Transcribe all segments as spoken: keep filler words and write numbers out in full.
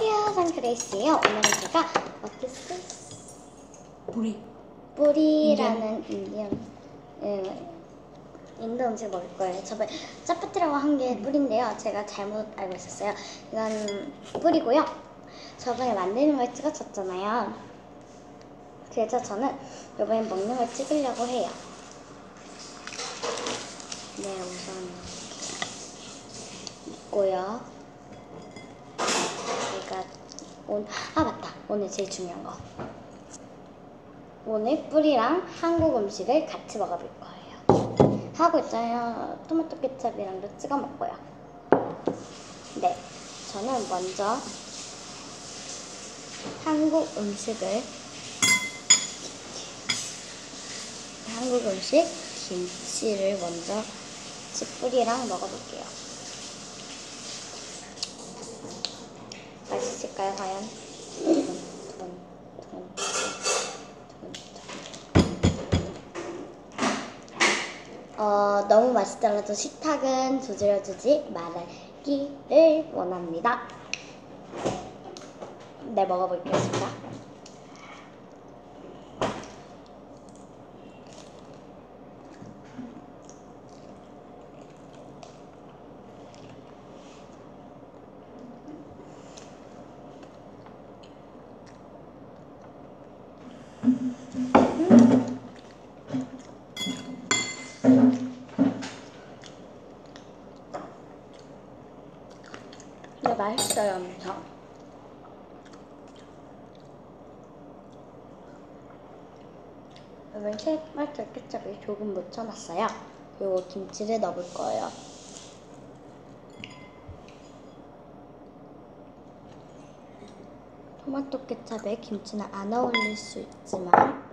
안녕하세요, 전 그레이스예요. 오늘은 제가 어피스 뿌리 뿌리라는 인디언 음, 인도 음식 먹을 거예요. 저번에 짜파티라고 한 게 뿌리인데요. 제가 잘못 알고 있었어요. 이건 뿌리고요. 저번에 만드는 걸 찍었었잖아요. 그래서 저는 이번에 먹는 걸 찍으려고 해요. 네, 우선 있고요. 제가 오늘, 아 맞다, 오늘 제일 중요한 거. 오늘 뿌리랑 한국 음식을 같이 먹어볼 거예요. 하고 있잖아요. 토마토 케첩이랑도 찍어 먹고요. 네, 저는 먼저 한국 음식을 한국 음식 김치를 먼저 뿌리랑 먹어볼게요. 맛있을까요, 과연? 돈, 돈, 돈, 돈, 돈. 어, 너무 맛있더라도 식탁은 두드려주지 말기를 원합니다. 네, 먹어보겠습니다. 근데 맛있어요, 엄청. 여러분, 토마토 케첩을 조금 묻혀놨어요. 그리고 김치를 넣어볼 거예요. 토마토 케첩에 김치는 안 어울릴 수 있지만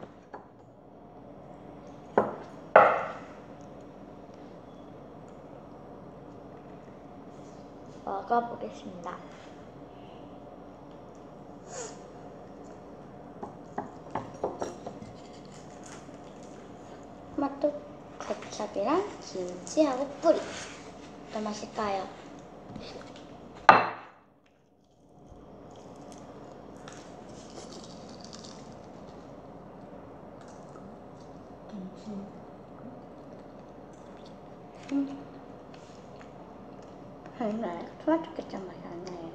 먹어보겠습니다. 토마토 케첩이랑 김치하고 뿌리. 어떤 맛일까요? 김치 음. 안 나요. 토마토 케첩 맛이 안 나요.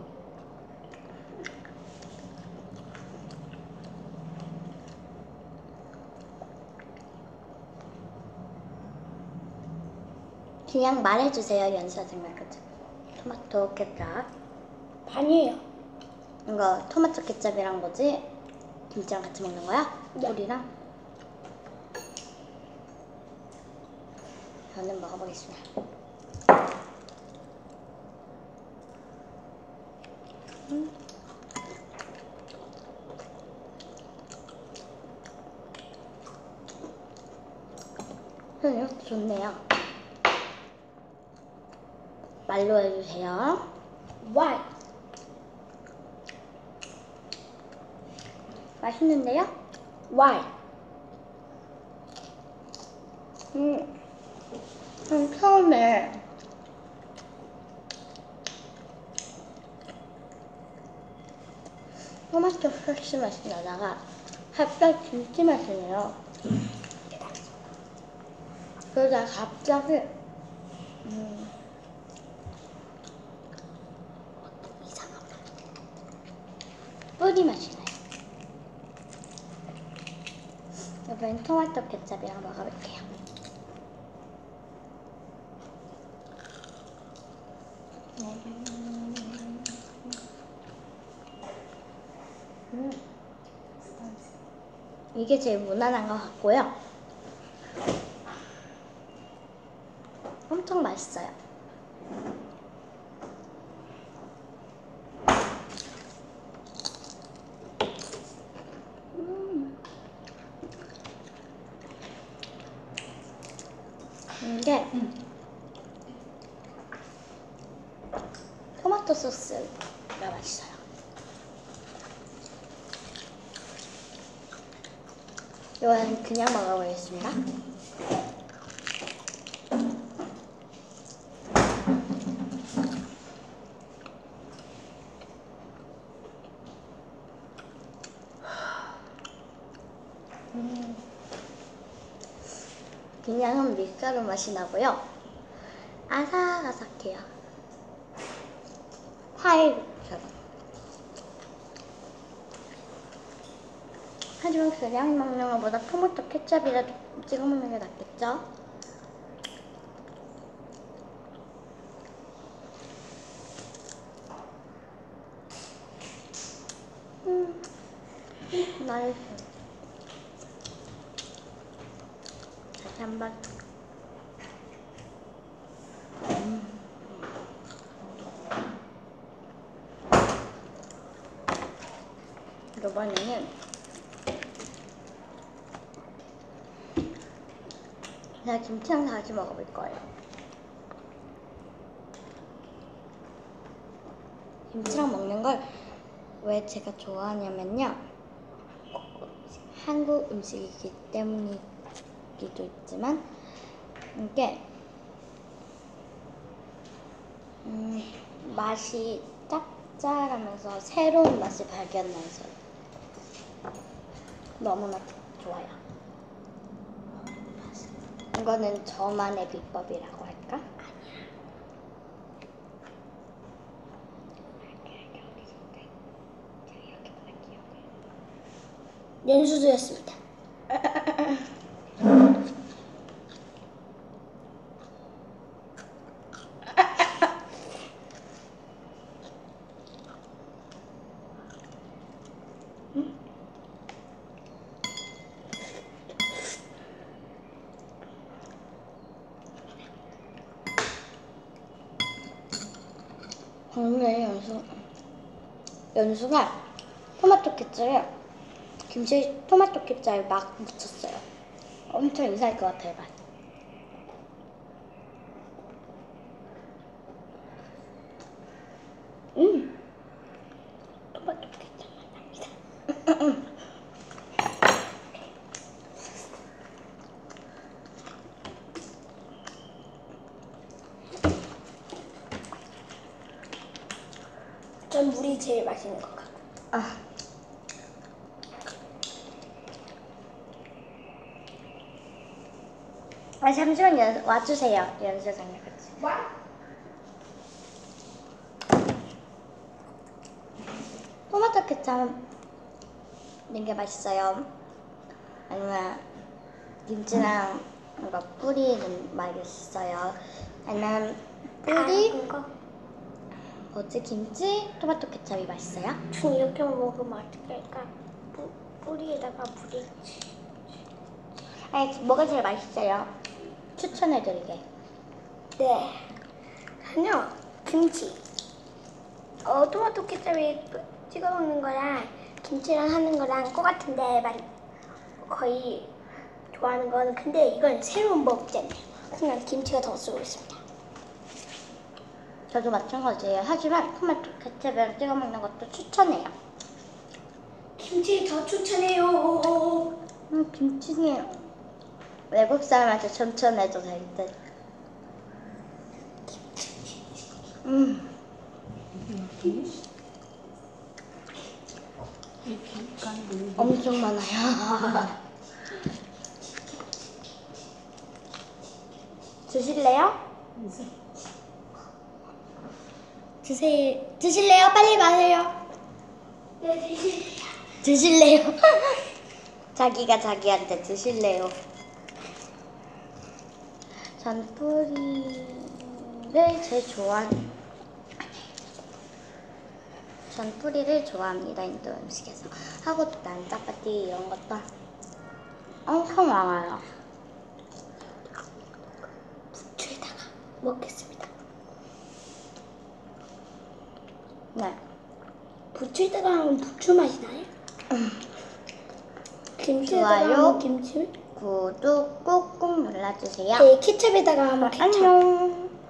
그냥 말해주세요, 연수하지 말고. 토마토 케첩 반이에요. 이거 토마토 케첩이랑 뭐지? 김치랑 같이 먹는 거야? 네. 뿌리랑? 저는 먹어보겠습니다. 음. 음, 이것도 좋네요. 말로 해주세요. Why? 맛있는데요? Why? 음, 음 처음에 토마토 소스 맛이 나다가 갑자기 김치 맛이 나요. 그러다가 갑자기 음, 이상한 맛. 뿌리 맛이 나요. 이번엔 토마토 케첩이랑 먹어볼게요. 음. 이게 제일 무난한 것 같고요. 엄청 맛있어요. 음. 이게 음. 토마토 소스가 맛있어요. 이건 그냥 먹어보겠습니다. 음. 그냥은 밀가루 맛이 나고요. 아삭아삭해요. 파이처럼. 하지만 그냥 먹는 것보다 토마토 케첩이라도 찍어 먹는 게 낫겠죠? 음, 맛있어. 다시 한번. 음. 이번에는 제가 김치랑 같이 먹어볼 거예요. 김치랑 먹는 걸 왜 제가 좋아하냐면요. 한국 음식이기 때문이기도 있지만 이게 음, 맛이 짭짤하면서 새로운 맛이 발견나서 너무나 좋아요. 이거는 저만의 비법이라고 할까? 연수주였습니다. 방금 연수 연수가 토마토 케첩에 김치 토마토 케첩에 막 묻혔어요. 엄청 이상할 것 같아요, 맛. 음, 토마토 케첩 맛 납니다. 전 물이 제일 맛있는 것 같아요. 아. 아, 잠시만 연, 와주세요. 연수장님 같이. 와? 토마토 케첩 넣는 게 맛있어요. 아니면 김치랑 이거 뿌리는 맛있어요. 아니면 뿌리 아, 거? 뭐지? 김치 토마토 케첩이 맛있어요? 전 이렇게만 먹으면 어떻게 할까? 뿌, 뿌리에다가 뿌리. 아니, 뭐가 제일 맛있어요? 추천해드리게. 네. 아니요. 김치. 어, 토마토 케첩에 찍어 먹는 거랑 김치랑 하는 거랑 똑같은데 말 거의 좋아하는 거는 근데 이건 새로운 법이잖아요. 그냥 김치가 더 쓰고 있습니다. 저도 마찬가지예요. 하지만 토마토 케첩이랑 찍어 먹는 것도 추천해요. 김치 더 추천해요. 음, 김치는 외국 사람한테 추천해도 될 듯. 음. 엄청 많아요. 드실래요? 드세요. 드실래요? 빨리 마세요. 네, 드실래요? 드실래요? 자기가 자기한테 드실래요? 전 뿌리를 제일 좋아하는 전 뿌리를 좋아합니다. 인도 음식에서. 하고 난 짜파티 이런 것도 엄청 많아요. 부추에다가 먹겠습니다. 네. 부추에다가 하면 부추 맛이 나요? 김치에다가 좋아요. 하면 김치? 구독 꾹꾹 눌러주세요. 네, 케첩에다가 하면 케첩. 안녕.